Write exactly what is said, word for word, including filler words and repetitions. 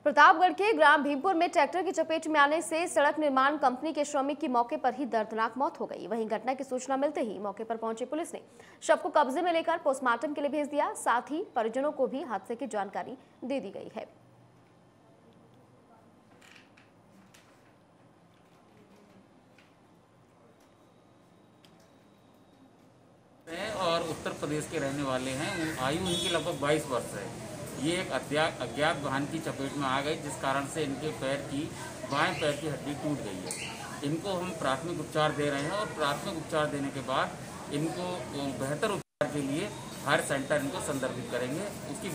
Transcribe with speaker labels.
Speaker 1: प्रतापगढ़ के ग्राम भीमपुर में ट्रैक्टर की चपेट में आने से सड़क निर्माण कंपनी के श्रमिक की मौके पर ही दर्दनाक मौत हो गई। वहीं घटना की सूचना मिलते ही मौके पर पहुंची पुलिस ने शव को कब्जे में लेकर पोस्टमार्टम के लिए भेज दिया। साथ ही परिजनों को भी हादसे की जानकारी दे दी गई है।
Speaker 2: और उत्तर प्रदेश के रहने वाले हैं। आयु इनकी लगभग बाईस वर्ष है। ये एक अज्ञात वाहन की चपेट में आ गई, जिस कारण से इनके पैर की बाएं पैर की हड्डी टूट गई है। इनको हम प्राथमिक उपचार दे रहे हैं और प्राथमिक उपचार देने के बाद इनको बेहतर उपचार के लिए हायर सेंटर इनको संदर्भित करेंगे। उसकी